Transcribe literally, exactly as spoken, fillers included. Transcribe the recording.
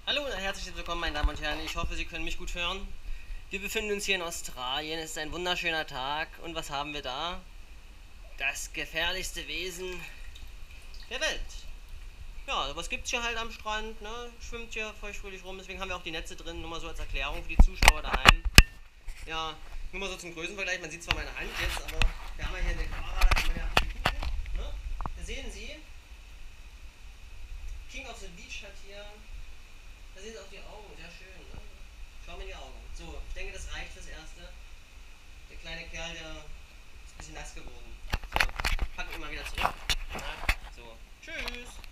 Hallo und herzlich willkommen, meine Damen und Herren. Ich hoffe, Sie können mich gut hören. Wir befinden uns hier in Australien. Es ist ein wunderschöner Tag. Und was haben wir da? Das gefährlichste Wesen der Welt. Ja, was gibt's hier halt am Strand, ne? Schwimmt hier feuchtfröhlich rum. Deswegen haben wir auch die Netze drin. Nur mal so als Erklärung für die Zuschauer daheim. Ja, nur mal so zum Größenvergleich. Man sieht zwar meine Hand jetzt, aber wir haben ja hier eine Kamera, da kann man ja die Kugel, ne? Da sehen Sie, King of the Beach hat hier. Da sehen Sie auch die Augen, sehr schön, ne? Schau mir in die Augen. So, ich denke, das reicht fürs Erste. Der kleine Kerl, der ist ein bisschen nass geworden. So, packen wir mal wieder zurück. Na, so, tschüss.